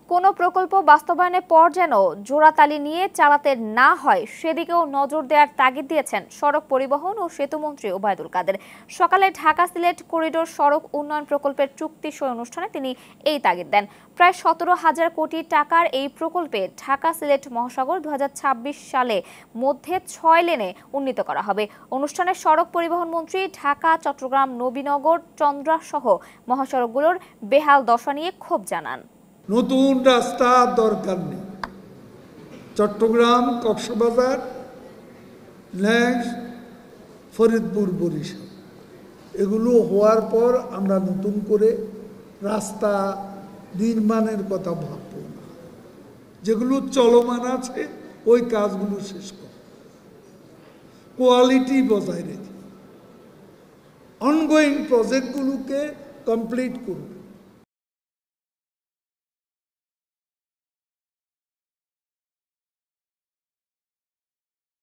কোনো প্রকল্প বাস্তবায়নের পর যেন জোড়াতালি নিয়ে চালাতে না হয় সেদিকেও নজর দেওয়ার তাগিদ দিয়েছেন সড়ক পরিবহন ও সেতুমন্ত্রী ওবায়দুল কাদের। সকালে ঢাকা সিলেট করিডোর সড়ক উন্নয়ন প্রকল্পের চুক্তি সই অনুষ্ঠানে তিনি এই তাগিদ দেন। প্রায় 17,000 কোটি টাকার এই প্রকল্পে ঢাকা সিলেট মহাসাগর 2026 সালে মধ্যে 6 লেনে উন্নীত করা হবে। অনুষ্ঠানে সড়ক পরিবহন মন্ত্রী ঢাকা, চট্টগ্রাম, নবীনগর, চন্দ্রা সহ মহাসড়কগুলোর বেহাল দশা নিয়ে ক্ষোভ জানান। নতুন রাস্তা দরকার নেই। চট্টগ্রাম, কক্সবাজার, নেক্সট ফরিদপুর, বরিশাল এগুলো হওয়ার পর আমরা নতুন করে রাস্তা নির্মাণের কথা ভাবব না। যেগুলো চলমান আছে ওই কাজগুলো শেষ কর, কোয়ালিটি বজায় রেখে অনগোয়িং প্রজেক্টগুলোকে কমপ্লিট করুন।